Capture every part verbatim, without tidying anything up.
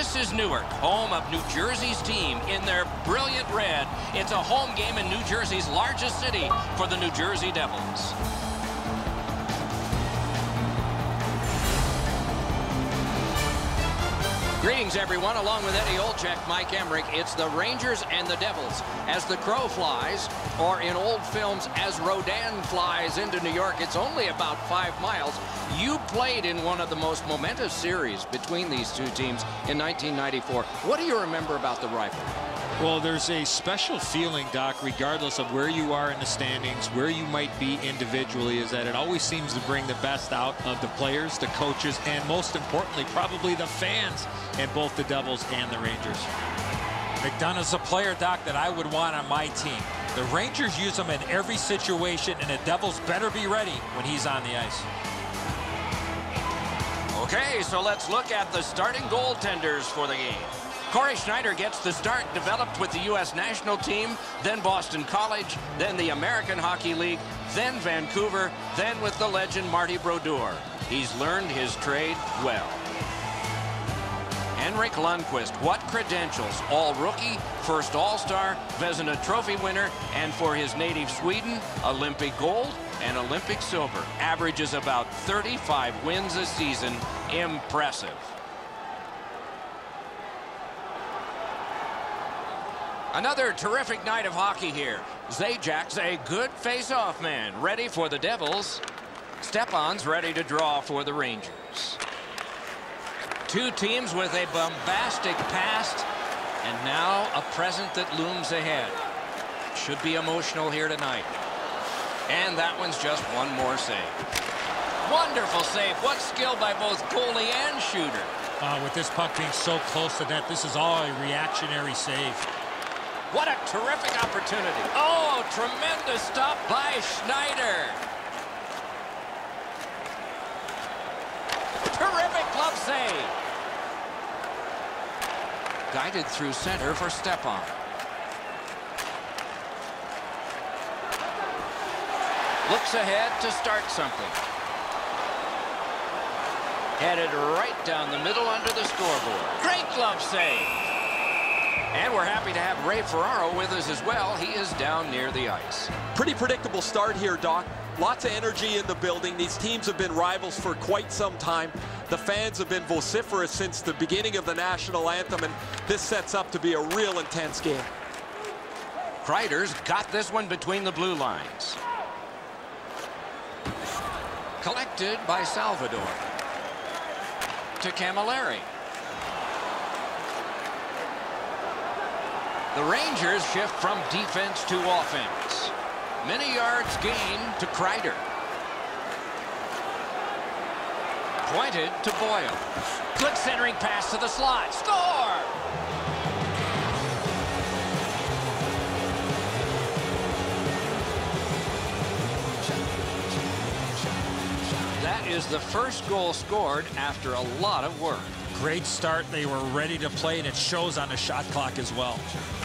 This is Newark, home of New Jersey's team in their brilliant red. It's a home game in New Jersey's largest city for the New Jersey Devils. Greetings, everyone. Along with Eddie Olczyk, Mike Emmerich, it's the Rangers and the Devils. As the crow flies, or in old films, as Rodan flies into New York, it's only about five miles. You played in one of the most momentous series between these two teams in nineteen ninety-four. What do you remember about the rivalry? Well, there's a special feeling, Doc, regardless of where you are in the standings, where you might be individually, is that it always seems to bring the best out of the players, the coaches, and most importantly, probably the fans in both the Devils and the Rangers. McDonough's a player, Doc, that I would want on my team. The Rangers use him in every situation, and the Devils better be ready when he's on the ice. Okay, so let's look at the starting goaltenders for the game. Corey Schneider gets the start, developed with the U S national team, then Boston College, then the American Hockey League, then Vancouver, then with the legend Marty Brodeur. He's learned his trade well. Henrik Lundqvist, what credentials? All-rookie, first All-Star, Vezina Trophy winner, and for his native Sweden, Olympic gold and Olympic silver. Averages about thirty-five wins a season. Impressive. Another terrific night of hockey here. Zajac's a good face-off man, ready for the Devils. Stepan's ready to draw for the Rangers. Two teams with a bombastic past, and now a present that looms ahead. Should be emotional here tonight. And that one's just one more save. Wonderful save. What skill by both goalie and shooter. Uh, with this puck being so close to net, this is all a reactionary save. What a terrific opportunity. Oh, tremendous stop by Schneider. Terrific glove save. Guided through center for Stepan. Looks ahead to start something. Headed right down the middle under the scoreboard. Great glove save. And we're happy to have Ray Ferraro with us as well. He is down near the ice. Pretty predictable start here, Doc. Lots of energy in the building. These teams have been rivals for quite some time. The fans have been vociferous since the beginning of the national anthem, and this sets up to be a real intense game. Kreider's got this one between the blue lines. Collected by Salvador. To Camilleri. The Rangers shift from defense to offense. Many yards gained to Kreider. Pointed to Boyle. Good centering pass to the slot. Score! That is the first goal scored after a lot of work. Great start. They were ready to play, and it shows on the shot clock as well.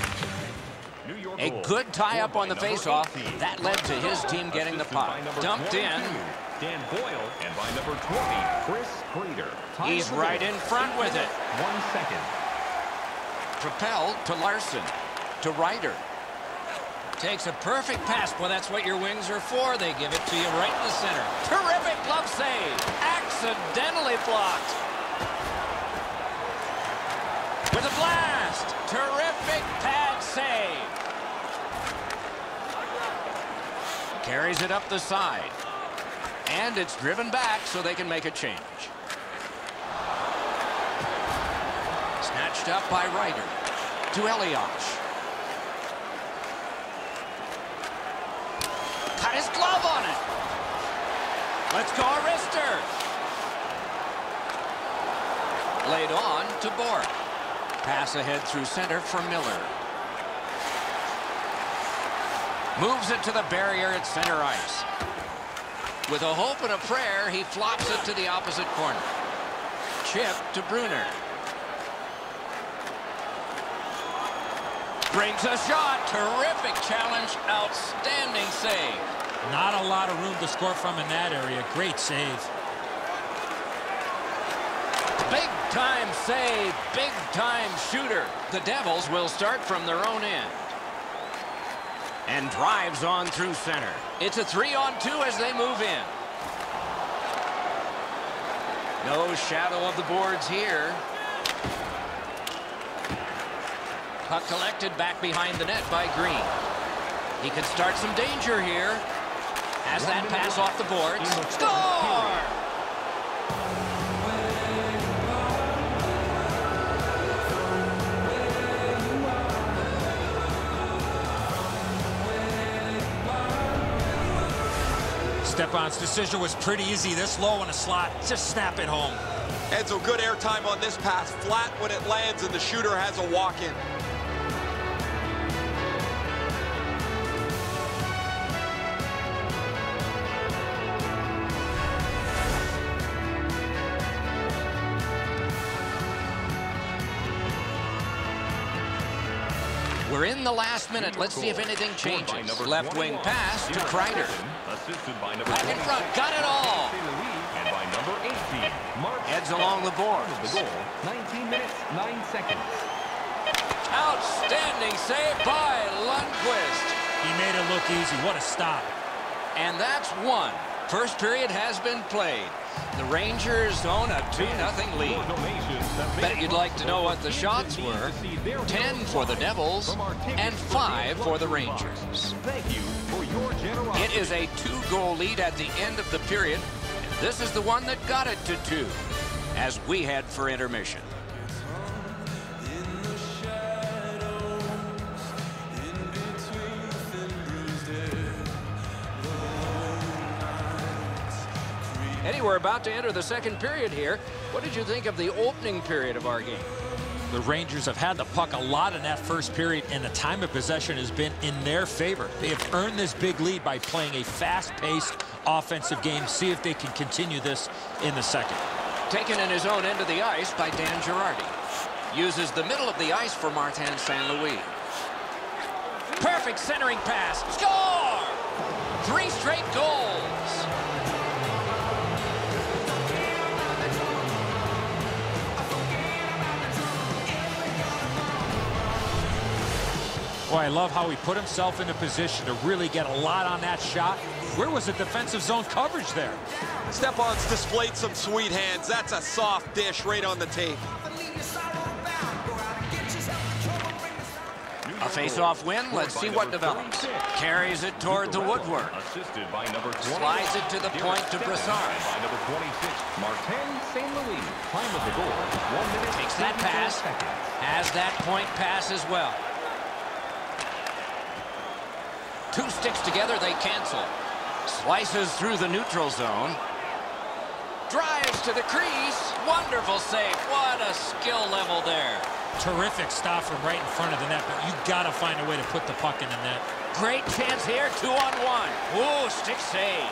A good tie-up on the face-off. That led to his team getting the puck. Dumped in. Dan Boyle, and by number twenty, Chris Kreider. He's right in front with it. One second. Propelled to Larson. To Ryder. Takes a perfect pass. Well, that's what your wings are for. They give it to you right in the center. Terrific glove save. Accidentally blocked. With a blast. Terrific pad save. Carries it up the side. And it's driven back so they can make a change. Snatched up by Ryder. To Elias. Cut his glove on it. Let's go, Arister. Laid on to Bork. Pass ahead through center for Miller. Moves it to the barrier at center ice. With a hope and a prayer, he flops it to the opposite corner. Chip to Brunner. Brings a shot. Terrific challenge. Outstanding save. Not a lot of room to score from in that area. Great save. Big time save, big time shooter. The Devils will start from their own end. And drives on through center. It's a three on two as they move in. No shadow of the boards here. Puck collected back behind the net by Green. He could start some danger here. Has that pass off the boards. Score! Stepan's decision was pretty easy. This low in a slot, just snap it home. Edzo, good airtime on this pass. Flat when it lands, and the shooter has a walk-in. We're in the last minute. Let's see if anything changes. Left wing pass to Kreider. Back in front, got it all. And by number eighteen, Mark Heads along the boards. the goal, nineteen minutes, nine seconds. Outstanding save by Lundqvist. He made it look easy. What a stop. And that's one. First period has been played. The Rangers own a two nothing lead. Bet you'd like to know what the shots were. ten for the Devils and five for the Rangers. Thank you for your generosity. It is a two-goal lead at the end of the period. And this is the one that got it to two as we head for intermission. Eddie, we're about to enter the second period here. What did you think of the opening period of our game? The Rangers have had the puck a lot in that first period, and the time of possession has been in their favor. They have earned this big lead by playing a fast-paced offensive game. See if they can continue this in the second. Taken in his own end of the ice by Dan Girardi. Uses the middle of the ice for Martin Saint Louis. Perfect centering pass. Score! Three straight goals. Boy, I love how he put himself in a position to really get a lot on that shot. Where was the defensive zone coverage there? Stepan's displayed some sweet hands. That's a soft dish right on the tape. A face-off win. Let's see what develops. Carries it toward the woodwork. Assisted by number Slides it to the point to Brassard. By number twenty-six, Martin Saint Louis. Time of the goal, one minute. Takes that pass. seconds. Has that point pass as well. Two sticks together, they cancel. Slices through the neutral zone. Drives to the crease. Wonderful save. What a skill level there. Terrific stop from right in front of the net, but you got to find a way to put the puck in the net. Great chance here, two on one. Ooh, stick save.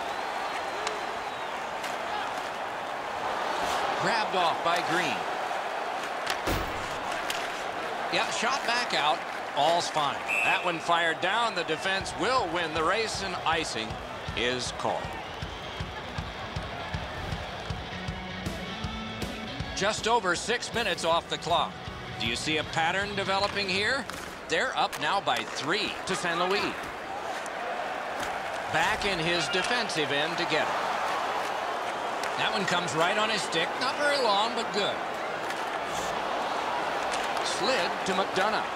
Grabbed off by Green. Yeah, shot back out. All's fine. That one fired down. The defense will win the race, and icing is called. Just over six minutes off the clock. Do you see a pattern developing here? They're up now by three to Saint Louis. Back in his defensive end to get it. That one comes right on his stick. Not very long, but good. Slid to McDonough.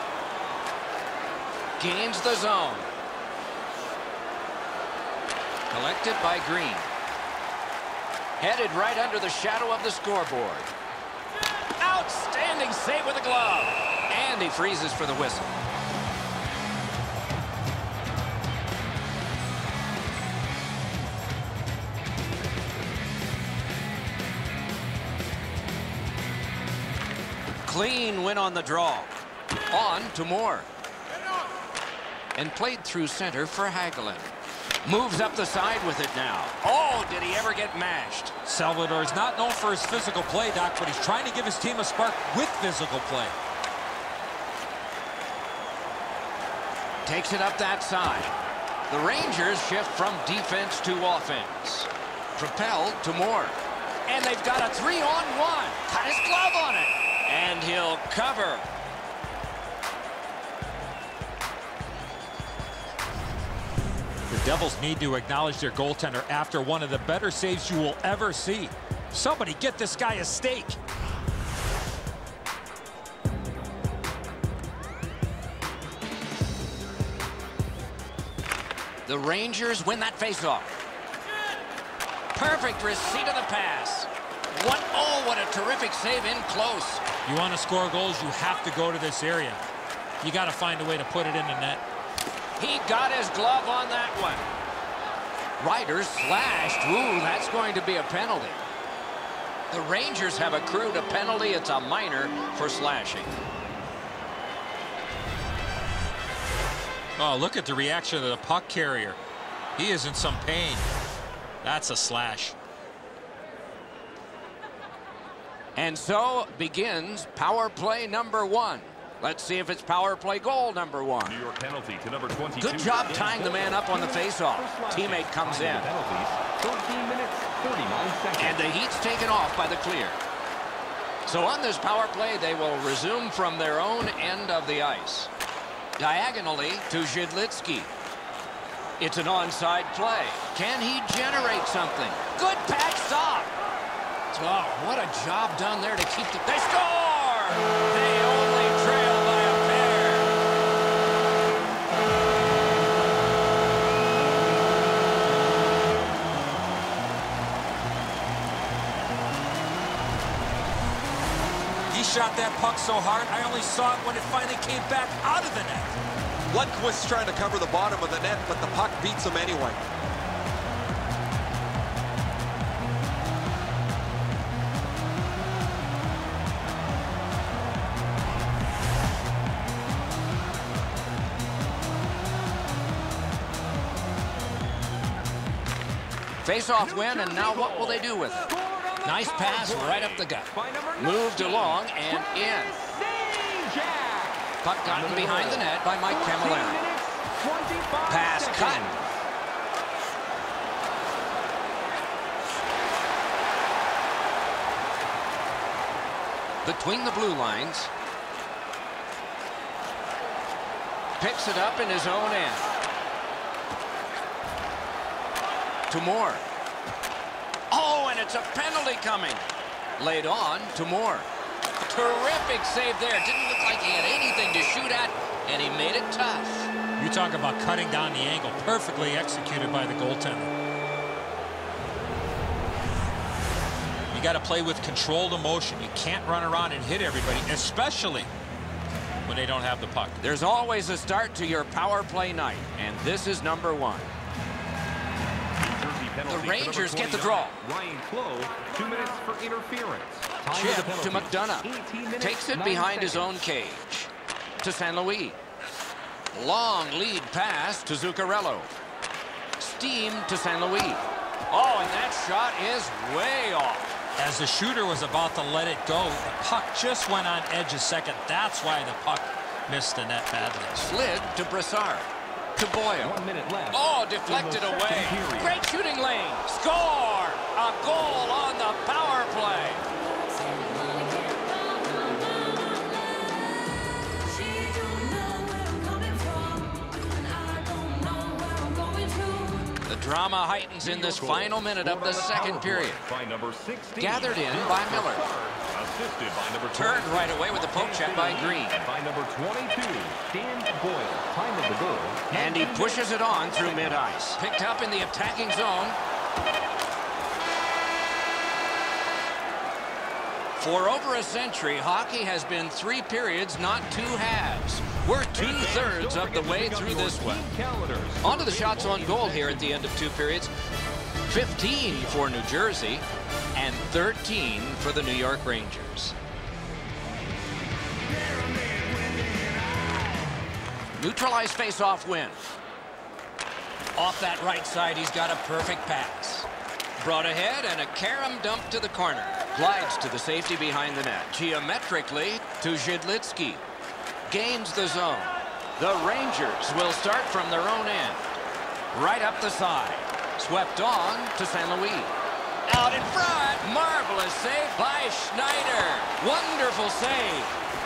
Gains the zone. Collected by Green. Headed right under the shadow of the scoreboard. Outstanding save with a glove. And he freezes for the whistle. Clean win on the draw. On to Moore. And played through center for Hagelin. Moves up the side with it now. Oh, did he ever get mashed? Salvador is not known for his physical play, Doc, but he's trying to give his team a spark with physical play. Takes it up that side. The Rangers shift from defense to offense. Propelled to Moore. And they've got a three-on-one. Got his glove on it. And he'll cover. The Devils need to acknowledge their goaltender after one of the better saves you will ever see. Somebody get this guy a steak. The Rangers win that faceoff. Perfect receipt of the pass. One, oh, what a terrific save in close. You want to score goals, you have to go to this area. You got to find a way to put it in the net. He got his glove on that one. Ryder slashed. Ooh, that's going to be a penalty. The Rangers have accrued a penalty. It's a minor for slashing. Oh, look at the reaction of the puck carrier. He is in some pain. That's a slash. And so begins power play number one. Let's see if it's power play goal number one. New York penalty to number twenty-two. Good job tying the man up on the faceoff. Teammate comes in. thirteen minutes, thirty-nine seconds. And the heat's taken off by the clear. So on this power play, they will resume from their own end of the ice. Diagonally to Zhidlitsky. It's an onside play. Can he generate something? Good patch stop. Oh, what a job done there to keep the... They score! They only trail by a pair. He shot that puck so hard, I only saw it when it finally came back out of the net. Lundqvist's trying to cover the bottom of the net, but the puck beats him anyway. Face-off win, and now what will they do with it? Nice pass right up the gut. Moved along and in. Puck gotten behind the net by Mike Camilleri. Pass cut. Between the blue lines. Picks it up in his own end. To Moore. Oh, and it's a penalty coming. Laid on to Moore. Terrific save there. Didn't look like he had anything to shoot at, and he made it tough. You talk about cutting down the angle. Perfectly executed by the goaltender. You got to play with controlled emotion. You can't run around and hit everybody, especially when they don't have the puck. There's always a start to your power play night, and this is number one. The Rangers get the draw. Ryan Clough, two minutes for interference. Chip to McDonough. Takes it behind his own cage. To Saint Louis. Long lead pass to Zuccarello. Steam to Saint Louis. Oh, and that shot is way off. As the shooter was about to let it go, the puck just went on edge a second. That's why the puck missed the net badly. Slid to Brassard. To Boyle. One minute left. Oh, deflected away. Great shooting lane. Score! A goal on the power play. The drama heightens in this final minute of the second period. Gathered in by Miller. Assisted by number Turned right away with the poke check by Green. And by number twenty-two, Dan Boyle. Time of the goal. And he pushes it on through mid-ice. Picked up in the attacking zone. For over a century, hockey has been three periods, not two halves. We're two-thirds of the way through this one. On to the shots on goal here at the end of two periods. fifteen for New Jersey and thirteen for the New York Rangers. Neutralized face-off win. Off that right side, he's got a perfect pass. Brought ahead and a carom dump to the corner. Glides to the safety behind the net. Geometrically to Zhidlitsky. Gains the zone. The Rangers will start from their own end. Right up the side. Swept on to Saint Louis. Out in front. Marvelous save by Schneider. Wonderful save.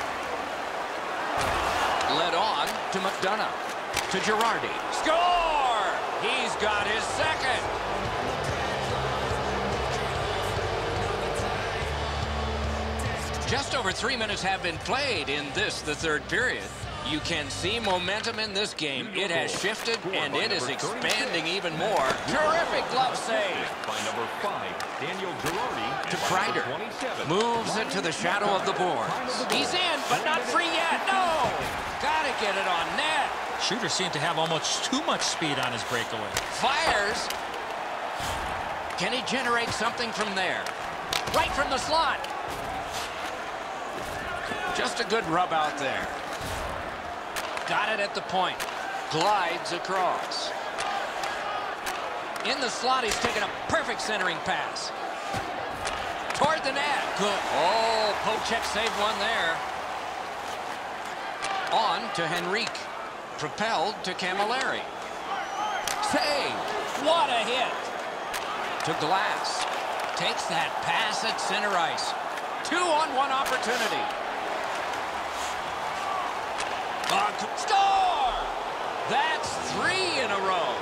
Led on to McDonough. To Girardi. Score! He's got his second. Just over three minutes have been played in this, the third period. You can see momentum in this game. It has shifted, and it is expanding even more. Terrific glove save. By number five, Daniel Girardi. To Kreider. Moves into the shadow of the boards. He's in, but not free yet. No! Gotta get it on net. Shooter seemed to have almost too much speed on his breakaway. Fires. Can he generate something from there? Right from the slot. Just a good rub out there. Got it at the point. Glides across. In the slot, he's taken a perfect centering pass. Toward the net. Good. Oh, Pochek saved one there. On to Henrique. Propelled to Camilleri. Save. What a hit. To Glass. Takes that pass at center ice. Two on one opportunity. Score! That's three in a row.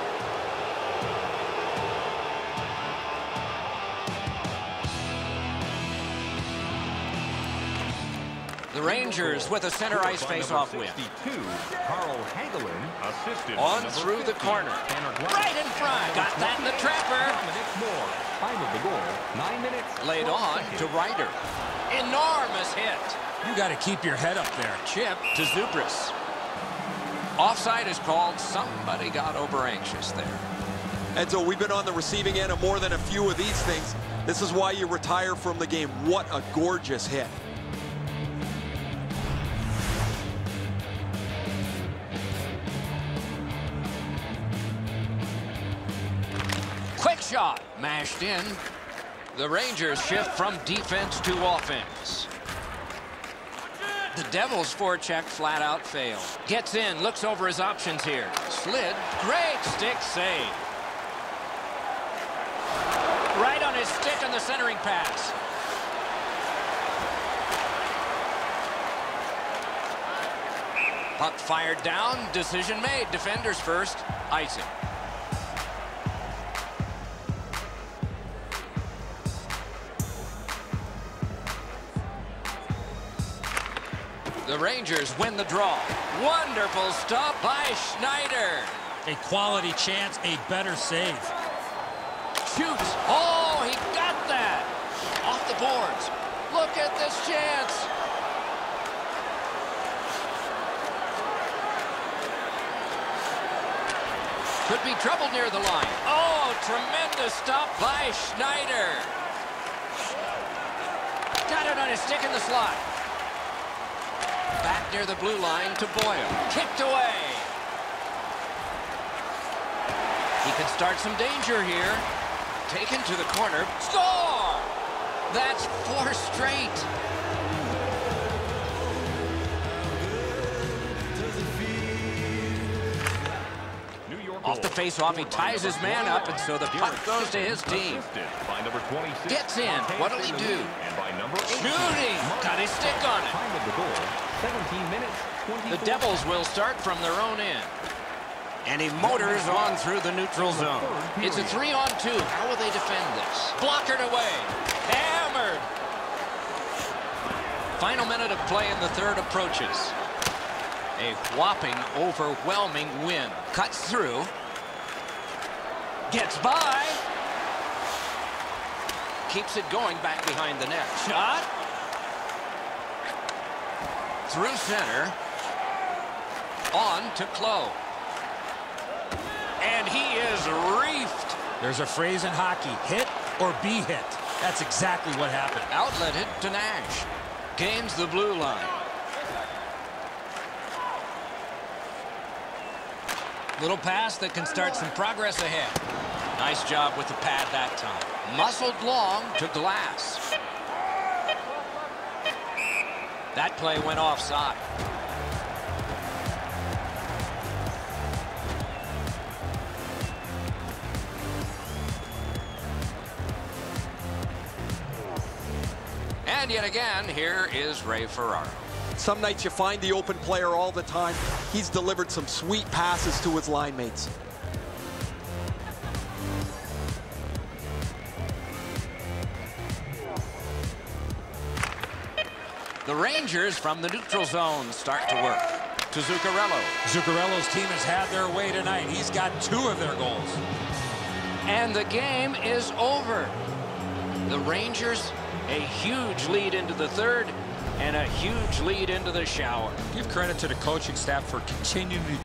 The Rangers with a center ice face-off win. Carl Hagelin assisted on through the corner. Right in front. Got that in the trapper. More. Time of the goal, nine minutes. Laid on to Ryder. Enormous hit. You got to keep your head up there. Chip to Zubris. Offside is called. Somebody got over anxious there. And so we've been on the receiving end of more than a few of these things. This is why you retire from the game. What a gorgeous hit. Quick shot. Mashed in. The Rangers shift from defense to offense. The Devils forecheck flat out fail. Gets in, looks over his options here. Slid, great stick save. Right on his stick on the centering pass. Puck fired down, decision made. Defenders first, icing. The Rangers win the draw. Wonderful stop by Schneider. A quality chance, a better save. Shoots. Oh, he got that. Off the boards. Look at this chance. Could be trouble near the line. Oh, tremendous stop by Schneider. Got it on his stick in the slot. Back near the blue line to Boyle. Kicked away. He can start some danger here. Taken to the corner. Score! That's four straight. Off the face-off, he ties his man up, and so the puck goes to his team. Gets in. What'll he do? Shooting. Got his stick on it. The Devils will start from their own end. And he motors on through the neutral zone. It's a three on two. How will they defend this? Blockered away. Hammered. Final minute of play in the third approaches. A whopping, overwhelming win. Cuts through. Gets by. Keeps it going back behind the net. Shot. Through center. On to Clowe. And he is reefed. There's a phrase in hockey, hit or be hit. That's exactly what happened. Outletted to Nash. Gains the blue line. Little pass that can start some progress ahead. Nice job with the pad that time. Muscled long to Glass. That play went offside. And yet again, here is Ray Ferraro. Some nights you find the open player all the time. He's delivered some sweet passes to his line mates. The Rangers from the neutral zone start to work. To Zuccarello. Zuccarello's team has had their way tonight. He's got two of their goals. And the game is over. The Rangers, a huge lead into the third and a huge lead into the shower. Give credit to the coaching staff for continuing to